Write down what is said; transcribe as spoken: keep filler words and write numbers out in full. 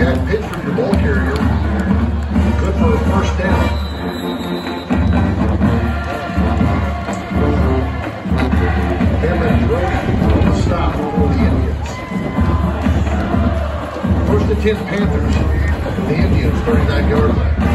That pitch from your ball carrier, good for a first down. Cameron Brody on the stop for the Indians. First and ten Panthers. The Indians thirty-nine yard line.